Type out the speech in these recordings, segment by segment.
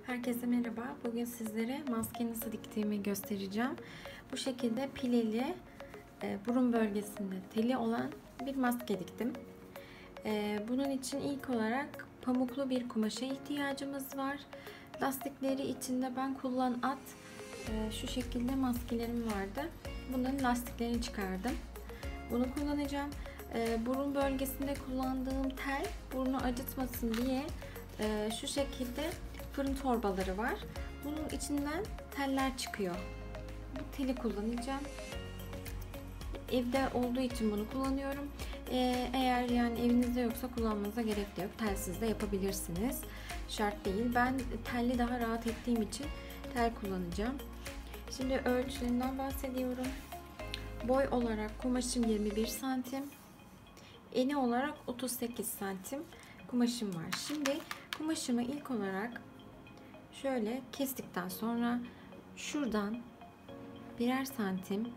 Herkese merhaba. Bugün sizlere maske nasıl diktiğimi göstereceğim. Bu şekilde pileli, burun bölgesinde teli olan bir maske diktim. Bunun için ilk olarak pamuklu bir kumaşa ihtiyacımız var. Lastikleri içinde ben şu şekilde maskelerim vardı. Bunların lastiklerini çıkardım. Bunu kullanacağım. Burun bölgesinde kullandığım tel burnu acıtmasın diye şu şekilde fırın torbaları var. Bunun içinden teller çıkıyor. Bu teli kullanacağım. Evde olduğu için bunu kullanıyorum. Eğer yani evinizde yoksa kullanmanıza gerek de yok. Telsiz de yapabilirsiniz. Şart değil. Ben telli daha rahat ettiğim için tel kullanacağım. Şimdi ölçülerinden bahsediyorum. Boy olarak kumaşım 21 santim. Eni olarak 38 santim kumaşım var. Şimdi kumaşımı ilk olarak şöyle kestikten sonra şuradan birer santim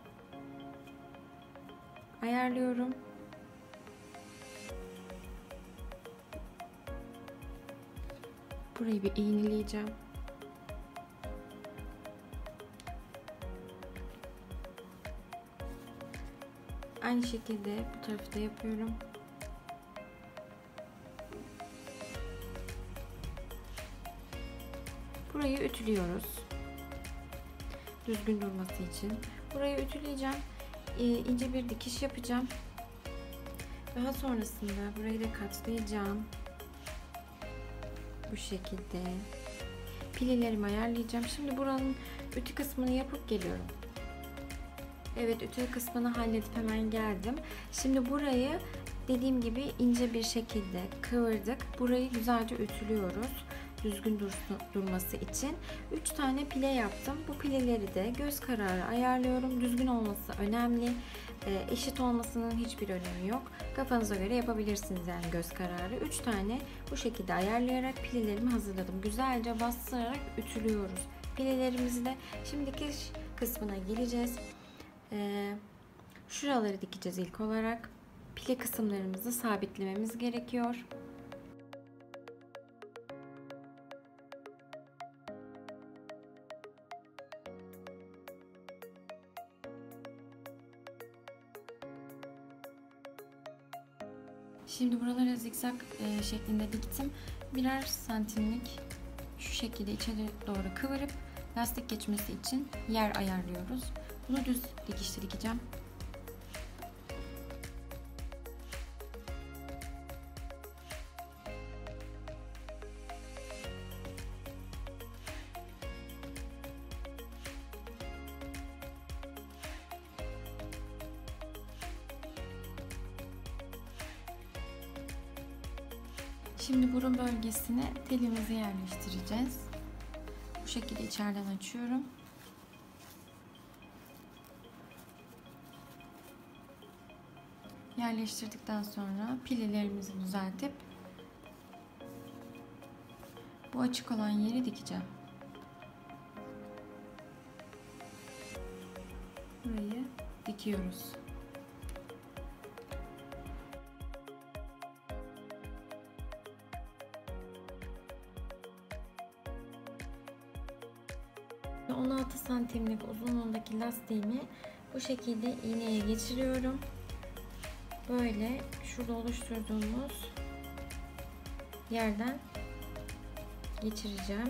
ayarlıyorum. Burayı bir iğneleyeceğim. Aynı şekilde bu tarafı da yapıyorum. Burayı ütülüyoruz. Düzgün durması için. Burayı ütüleyeceğim. İnce bir dikiş yapacağım. Daha sonrasında burayı da katlayacağım. Bu şekilde. Pilelerimi ayarlayacağım. Şimdi buranın ütü kısmını yapıp geliyorum. Evet, ütü kısmını halledip hemen geldim. Şimdi burayı dediğim gibi ince bir şekilde kıvırdık. Burayı güzelce ütülüyoruz. Düzgün durması için 3 tane pile yaptım. Bu pileleri de göz kararı ayarlıyorum. Düzgün olması önemli. Eşit olmasının hiçbir önemi yok. Kafanıza göre yapabilirsiniz yani göz kararı. 3 tane bu şekilde ayarlayarak pilelerimi hazırladım. Güzelce bastırarak ütülüyoruz pilelerimizi de. Şimdi dikiş kısmına geleceğiz. Şuraları dikeceğiz ilk olarak. Pile kısımlarımızı sabitlememiz gerekiyor. Şimdi buralara zikzak şeklinde diktim. Birer santimlik şu şekilde içeri doğru kıvırıp lastik geçmesi için yer ayarlıyoruz. Bunu düz dikişte dikeceğim. Şimdi burun bölgesine telimizi yerleştireceğiz. Bu şekilde içeriden açıyorum. Yerleştirdikten sonra pilelerimizi düzeltip bu açık olan yeri dikeceğim. Burayı dikiyoruz. Ve 16 santimlik uzunluğundaki lastiğimi bu şekilde iğneye geçiriyorum. Böyle şurada oluşturduğumuz yerden geçireceğim.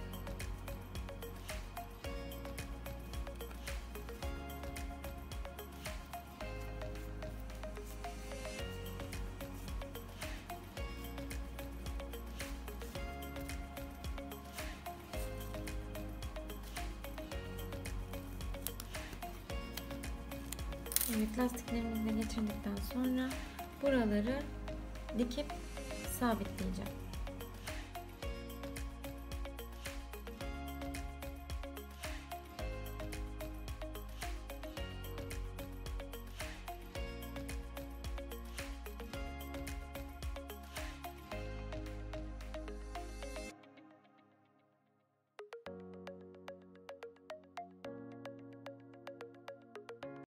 Evet, lastiklerimizi de geçirdikten sonra buraları dikip sabitleyeceğim.